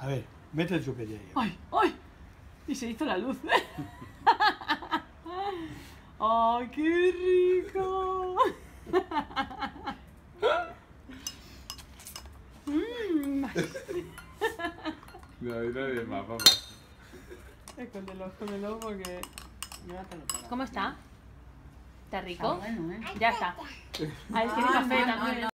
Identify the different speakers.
Speaker 1: A ver, mete el chupete ahí.
Speaker 2: ¡Ay! ¡Ay! Y se hizo la luz. ¡Ay, qué rico!
Speaker 3: Nadie más, papá.
Speaker 2: Escóndelo porque...
Speaker 4: ¿Cómo está? ¿Está rico?
Speaker 5: Está bueno, ¿eh?
Speaker 4: Ya está. A ver, tiene café también.